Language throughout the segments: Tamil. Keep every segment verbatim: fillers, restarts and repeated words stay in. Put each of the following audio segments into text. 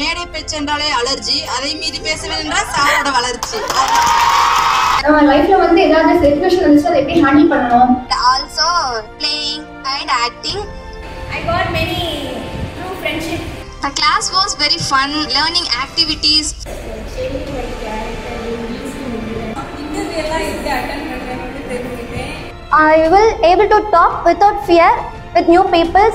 மேடை பேச்சு என்றாலே அலர்ஜி, அதை மீறி பேசவே என்றால் சாரோட வளர்ச்சி. நம்ம லைஃப்ல வந்து ஏதாவது சிச்சுவேஷன் வந்துச்சு அதை எப்படி ஹேண்டில் பண்ணணும். Also playing and acting. I got many true friendship. The class was very fun, learning activities. I will able to talk without fear with new people.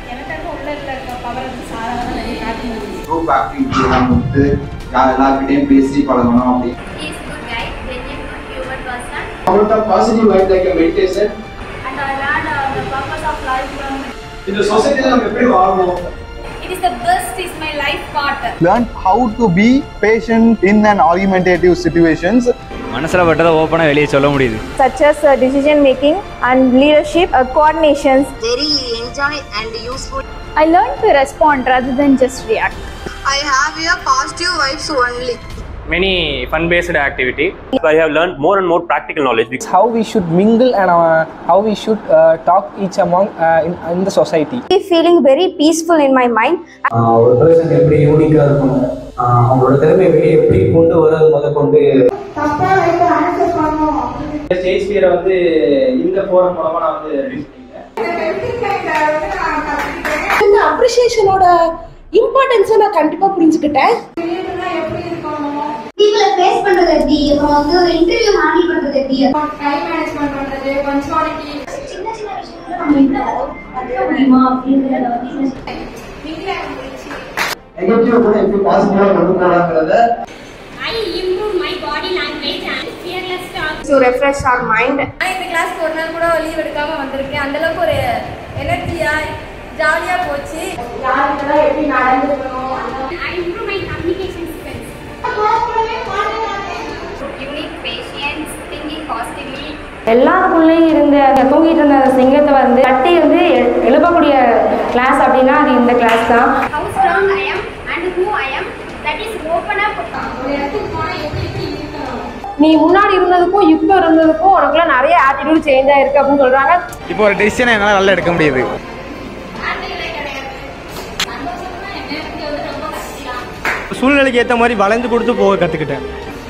Group activity எல்லாம் வந்து எல்லார்கிட்டயும் பேசி பழகணும் அப்படி. He is good guy, genuine good human person. About a positive vibe like a meditation. And I learned uh, the purpose of life from இந்த சொசைட்டில நம்ம எப்படி வாழணும். It is the best is my life part. Learn how to be patient in an argumentative situations. மனசுல பட்டத ஓபனா வெளிய சொல்ல முடியுது. Such as uh, decision making and leadership, uh, coordinations. Very enjoy and useful. I learned to respond rather than just react. I have a positive vibes only. Many fun-based activity. I have learned more and more practical knowledge. How we should mingle and uh, how we should uh, talk each among uh, in, in the society. Feeling very peaceful in my mind. ஒரு பர்சன் எப்படி யூனிக்கா இருக்கணும், அவங்களோட திறமையை வெளியே எப்படி கொண்டு வர முத கொண்டு ஷேக்ஸ்பியரை வந்து இந்த ஃபோரம் மூலமா நான் வந்து ரிலீஸ் பண்ணிட்டேன். இந்த அப்ரிசியேஷனோட இம்பார்ட்டன்ஸை நான் கண்டிப்பா புரிஞ்சுக்கிட்டேன். People face பண்றது எப்படி, அப்புறம் வந்து ஒரு இன்டர்வியூ ஹேண்டில் பண்றது எப்படி, டைம் மேனேஜ்மென்ட் பண்றது, பஞ்சுவாலிட்டி, சின்ன சின்ன விஷயங்களை நம்ம என்ன கத்துக்க முடியுமா அப்படிங்கறத வந்து நீங்களே புரிஞ்சி நெகட்டிவ் கூட எப்படி பாசிட்டிவா கொண்டு போறாங்கறத. I improve my body language and fearless talk To refresh our mind. நான் இந்த கிளாஸ்க்கு ஒரு நாள் கூட லீவ் எடுக்காம வந்திருக்கேன். அந்த அளவுக்கு ஒரு எனர்ஜியா ஜாலியா போச்சு. யார்கிட்ட எப்படி நடந்துக்கணும். I improve my communication skills. Unique patience, thinking positively. எல்லாருக்குள்ளேயும் இருந்த தூங்கிட்டு இருந்த சிங்கத்தை வந்து தட்டி வந்து எழுப்பக்கூடிய கிளாஸ் அப்படின்னா அது இந்த கிளாஸ் தான். How strong I am and who I am, that is open up. ஒரு இடத்துக்கு போனா எப்படி எப்படி இருக்கணும். நீ முன்னாடி இருந்ததுக்கும் இப்போ இருந்ததுக்கும் உனக்குள்ள நிறைய ஆட்டிடியூட் சேஞ்ச் ஆயிருக்கு அப்படின்னு சொல்றாங்க. இப்போ ஒரு டிசிஷன் என்னால நல்லா எடுக்க முடியுது. சூழ்நிலைக்கு ஏற்ற மாதிரி வளைந்து கொடுத்து போக கற்றுக்கிட்டேன்.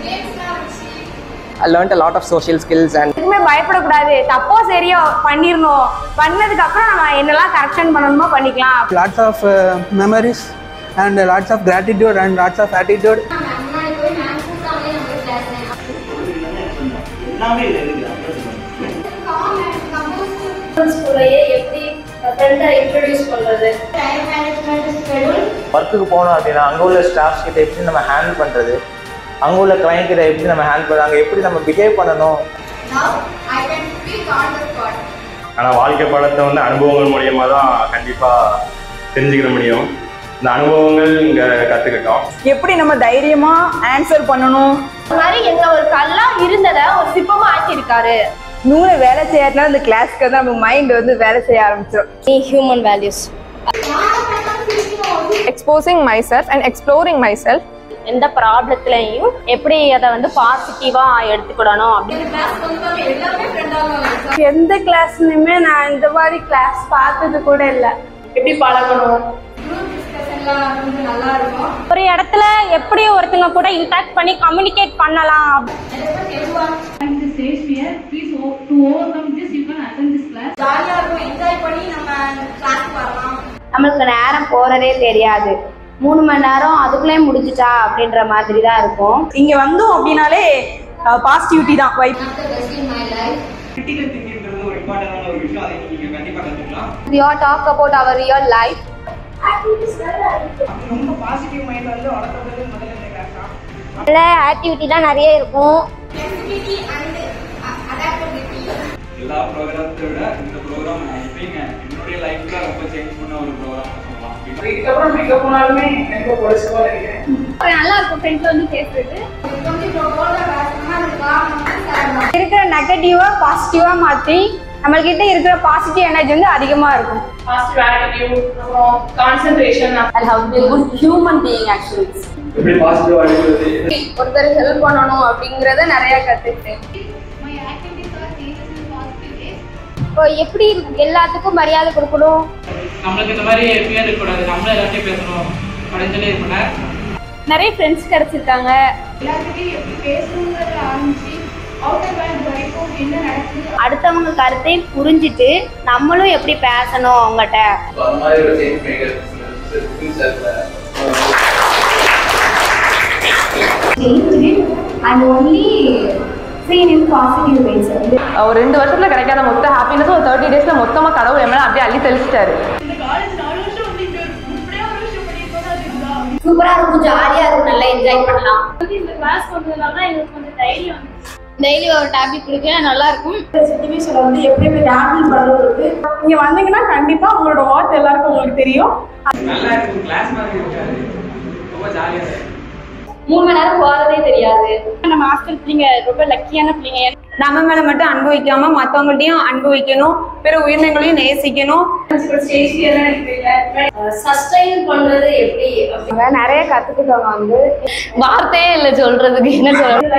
I learned a lot of social skills and எதுவுமே பயப்படக்கூடாது. தப்போ சரியோ பண்ணிடணும். பண்ணதுக்கு அப்புறம் நம்ம என்னெல்லாம் கரெக்ஷன் பண்ணணுமோ பண்ணிக்கலாம். lots of uh, memories and lots of gratitude and lots of attitude. முன்னாடி போய் நான் கூட்டாலே நம்ம கிளாஸ் எல்லாமே இருக்கு. ஸ்கூல்லையே எப்படி ஃப்ரெண்டை இன்ட்ரோடியூஸ் பண்றது, டைம் மேனேஜ்மெண்ட், ஸ்கெடியூல். ஒர்க்குக்கு போனோம் அப்படின்னா அங்கே உள்ள ஸ்டாஃப்ஸ் கிட்ட எப்படி நம்ம ஹேண்டில் பண்ணுறது, அங்கே உள்ள கிளைண்ட் கிட்ட எப்படி நம்ம ஹேண்டில் பண்ணுறது, அங்கே எப்படி நம்ம பிஹேவ் பண்ணணும். Now I can speak on the spot. ஆனால் வாழ்க்கை பாடத்தை வந்து அனுபவங்கள் மூலியமாக தான் கண்டிப்பாக தெரிஞ்சுக்கிற முடியும். இந்த அனுபவங்கள் இங்கே கற்றுக்கிட்டோம். எப்படி நம்ம தைரியமா ஆன்சர் பண்ணணும். இந்த மாதிரி எங்களை ஒரு கல்லா இருந்ததை ஒரு சிற்பமா ஆக்கியிருக்காரு. நூறு வேலை செய்யறதுனால இந்த கிளாஸ்க்கு வந்து நம்ம மைண்ட் வந்து வேலை செய்ய ஆரம்பிச்சிடும். Human values. Exposing myself and exploring myself. எந்த ப்ராப்ளத்துலையும் எப்படி அதை வந்து பாசிட்டிவா எடுத்துக்கிடணும் அப்படின்னு. எந்த கிளாஸ்லயுமே நான் இந்த மாதிரி கிளாஸ் பார்த்தது கூட இல்லை. எப்படி பழகணும், நல்லா இருக்கும். ஒரு இடத்துல எப்படி ஒருத்தங்க கூட இன்டராக்ட் பண்ணி கம்யூனிகேட் பண்ணலாம். ஜாலியா இருக்கும், என்ஜாய் பண்ணி நம்ம கிளாஸ்க்கு வரலாம். நம்மளுக்கு நேரம் போறதே தெரியாது. மூணு மணி நேரம் அதுக்குள்ளே முடிஞ்சிட்டா அப்படின்ற மாதிரி தான் இருக்கும். இங்க வந்தோம் அப்படின்னாலே பாசிட்டிவிட்டி தான் வைப். கிரிட்டிக்கல் திங்கிங்ன்றது ஒரு இம்பார்ட்டன்டான ஒரு விஷயம். அதை நீங்க கண்டிப்பா கத்துக்கலாம். We all talk about our real life. ரொம்ப பாசிட்டிவ் மைண்ட் வந்து வளர்க்கறது முதல்ல இந்த கிளாஸ் தான். நல்ல ஆக்டிவிட்டி தான் நிறைய இருக்கும். Flexibility and adaptability. எல்லா ப்ரோக்ராம்ஸை விட இந்த ப்ரோக்ராம் எப்படிங்க என்னுடைய லைஃப்ல ரொம்ப சேஞ்ச் பண்ண ஒரு ப்ரோக்ராம் சொல்லலாம். இதுக்கப்புறம் எங்க போனாலுமே எனக்கு பொலிசிவா நினைக்கிறேன். நல்லா இருக்கும் ஃப்ரெண்ட்ல வந்து பேசுறது. கொஞ்சம் போல பேசணும்னா அது காரணம் இருக்கிற நெகட்டிவா பாசிட்டிவா மாற்றி நம்மள்கிட்ட இருக்கிற பாசிட்டிவ் எனர்ஜி வந்து அதிகமா இருக்கும். Positive attitude, concentration. I have to be a good human being actually. எப்படி பாசிட்டிவா இருக்கிறது, ஒருத்தர் ஹெல்ப் பண்ணணும் அப்படிங்கறத நிறைய கத்துக்கிட்டேன். My activities are changes in positive ways. இப்போ எப்படி எல்லாத்துக்கும் மரியாதை கொடுக்கணும். நம்மளுக்கு இந்த மாதிரி பேர் இருக்க கூடாது, நம்மளே எல்லாத்தையும் பேசணும், அப்படின்னு சொல்லி இது பண்ணேன். நிறைய ஃப்ரெண்ட்ஸ் கிடைச்சிருக்காங்க. எல்லாத்துக்கும் எப்படி பேசணுங்கிறத ஆரம்பிச்சு அவுட்டர் வேர்ல்ட் வரைக்கும் என்ன நடக்குது அடுத்தவங்க கருத்தை புரிஞ்சுட்டு நம்மளும் எப்படி பேசணும் அவங்ககிட்ட. and only seen in positive ways. ஒரு ரெண்டு வருஷத்துல கிடைக்காத மொத்த ஹாப்பினஸ் ஒரு தேர்ட்டி டேஸ்ல மொத்தமா கடவுள் என் மேல அப்படியே அள்ளி தெளிச்சிட்டாரு. சூப்பரா இருக்கும், ஜாலியா இருக்கும், நல்லா என்ஜாய் பண்ணலாம். இந்த கிளாஸ் வந்ததுனால எங்களுக்கு கொஞ்சம் தைரியம் வந்து டெய்லி ஒரு டாபிக் கொடுக்க நல்லா இருக்கும். சிச்சுவேஷன் வந்து எப்படி எப்படி ஹேண்டில் பண்றது இருக்கு. நீங்க வந்தீங்கன்னா கண்டிப்பா உங்களோட வாட் எல்லாருக்கும் உங்களுக்கு தெரியும். நல்லா இருக்கும், கிளாஸ் மாதிரி இருக்காது, ரொம்ப ஜாலியா இருக்கு. மூணு மணி நேரம் போறதே தெரியாது. நம்ம ஹாஸ்டல் பிள்ளைங்க ரொம்ப லக்கியான பிள்ளைங்க. நம்ம மேல மட்டும் அன்பு வைக்காம மத்தவங்கள்ட்டையும் அன்பு வைக்கணும், பிற உயிரினங்களையும் நேசிக்கணும். சஸ்டைன் பண்றது எப்படி நிறைய கத்துக்கிட்டவங்க வந்து வார்த்தையே இல்லை சொல்றதுக்கு. என்ன சொல்றது?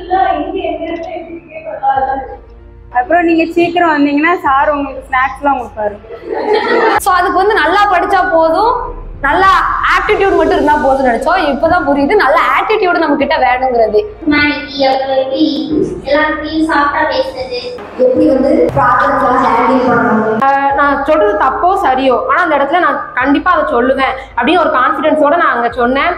அப்புறம் நீங்க சீக்கிரம் வந்தீங்கன்னா சார் உங்களுக்கு ஸ்நாக்ஸ்லாம் கொடுப்பாரு. ஸோ அதுக்கு வந்து நல்லா படிச்சா போதும், நல்லா ஆப்டிடியூட் மட்டும் இருந்தா போதும் நினைச்சோம். இப்பதான் புரியுது நல்ல ஆட்டிடியூட் நம்ம கிட்ட வேணுங்கிறது. எல்லாத்தையும் சாப்பிட்டா பேசுறது, எப்படி வந்து ப்ராப்ளம்ஸ் எல்லாம் ஹேண்டில் பண்றாங்க. நான் சொல்றது தப்போ சரியோ, ஆனா அந்த இடத்துல நான் கண்டிப்பா அதை சொல்லுவேன் அப்படின்னு ஒரு கான்ஃபிடென்ஸோட நான் அங்க சொன்னேன்.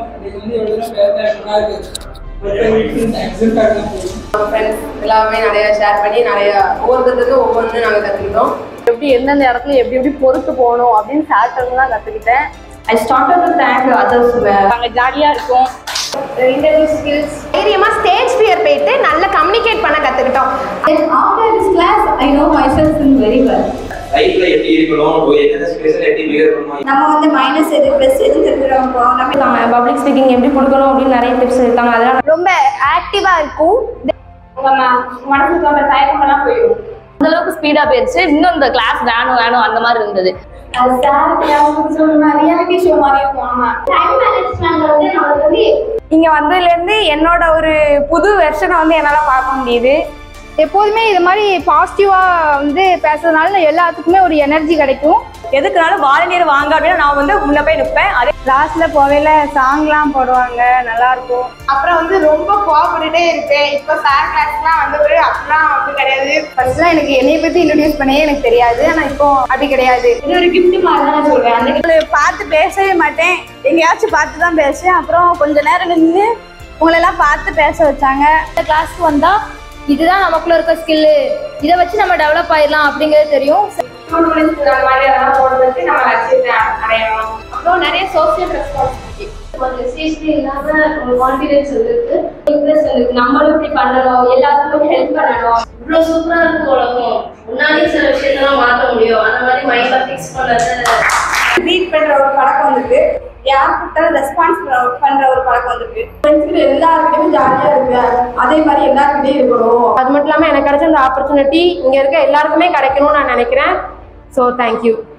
எல்லாமே நிறைய ஷேர் பண்ணி நிறைய ஒவ்வொருத்தருக்கு ஒவ்வொன்று நாங்கள் கற்றுக்கிட்டோம். எப்படி எந்தெந்த இடத்துல எப்படி எப்படி பொறுத்து போகணும் அப்படின்னு சார்ட்டர்லாம் கற்றுக்கிட்டேன். I started to thank others. நாங்கள் ஜாலியாக இருக்கும். இன்டர்வியூ ஸ்கில்ஸ், தைரியமாக ஸ்டேஜ் ஃபியர் போயிட்டு நல்லா கம்யூனிகேட் பண்ண கற்றுக்கிட்டோம். After this class, I know myself very well. லைஃப்ல எப்படி இருக்கணும், என்னென்ன சிச்சுவேஷன்ல எப்படி பிஹேவ் பண்ணணும், நம்ம வந்து மைனஸ் எது பிளஸ் எது தெரிஞ்சுக்கிறோம். நம்ம பப்ளிக் ஸ்பீக்கிங் எப்படி கொடுக்கணும் அப்படின்னு நிறைய டிப்ஸ் இருக்காங்க. அதெல்லாம் ரொம்ப ஆக்டிவா இருக்கும். மனசு தோன்ற தயக்கம் எல்லாம் போயிடும். அந்த அளவுக்கு ஸ்பீடா போயிடுச்சு. இன்னும் இந்த கிளாஸ் வேணும் வேணும் அந்த மாதிரி இருந்தது. ரியாலிட்டி ஷோ மாதிரி இருக்கும். ஆமா, டைம் மேனேஜ்மெண்ட் வந்து நமக்கு வந்து இங்க வந்ததுல இருந்து என்னோட ஒரு புது வெர்ஷனை வந்து என்னால பார்க்க முடியுது. எப்போதுமே இது மாதிரி பாசிட்டிவா வந்து பேசுறதுனால எல்லாத்துக்குமே ஒரு எனர்ஜி கிடைக்கும். எதுக்குனாலும் வாலண்டியர் வாங்க அப்படின்னா நான் வந்து முன்ன போய் நிற்பேன். அதே கிளாஸ்ல போவேல சாங்லாம் போடுவாங்க, நல்லா இருக்கும். அப்புறம் வந்து ரொம்ப கோவப்பட்டுட்டே இருப்பேன். இப்போ சார் கிளாஸ்லாம் வந்து ஒரு அப்படிலாம் வந்து கிடையாது. ஃபர்ஸ்ட்லாம் எனக்கு என்னைய பத்தி இன்ட்ரோடியூஸ் பண்ணவே எனக்கு தெரியாது, ஆனா இப்போ அப்படி கிடையாது. இது ஒரு கிஃப்ட் மாதிரி தான் நான் சொல்றேன். அந்த பார்த்து பேசவே மாட்டேன், எங்கேயாச்சும் பார்த்து தான் பேசுவேன். அப்புறம் கொஞ்ச நேரம் நின்று உங்களெல்லாம் பார்த்து பேச வச்சாங்க. இந்த கிளாஸ்க்கு வந்தா இதுதான் நமக்குள்ள இருக்க ஸ்கில்லு, இதை வச்சு நம்ம டெவலப் ஆயிடலாம் அப்படிங்கிறது தெரியும். அப்புறம் நிறைய சோசியல் ரெஸ்பான்சிபிலிட்டி, கொஞ்சம் சீரியஸ்லி இல்லாம ஒரு கான்ஃபிடன்ஸ் இருக்கு. இன்ட்ரெஸ்ட் இருக்கு. நம்மளும் இப்படி பண்ணணும், எல்லாத்துக்கும் ஹெல்ப் பண்ணணும். இவ்வளவு சூப்பரா இருக்கு உலகம். முன்னாடி சில விஷயத்தெல்லாம் மாற்ற முடியும். அந்த மாதிரி மைண்ட்ல ஃபிக்ஸ் பண்ணது ரீட் பண்ற ஒரு பழக்கம் வந்துருக்கு. யார்கிட்ட ரெஸ்பான்ஸ் பண்ற ஒரு பழக்கம் வந்துருக்கு. ஃப்ரெண்ட்ஸ்க்கு எல்லாருக்கிட்டையுமே ஜாலியா இருக்கு. அதே மாதிரி எல்லாருக்கிட்டையும் இருக்கணும். அது மட்டும் இல்லாமல் எனக்கு கிடைச்ச அந்த ஆப்பர்ச்சுனிட்டி இங்கே இருக்க எல்லாருக்குமே கிடைக்கணும்னு நான் நினைக்கிறேன். So thank you.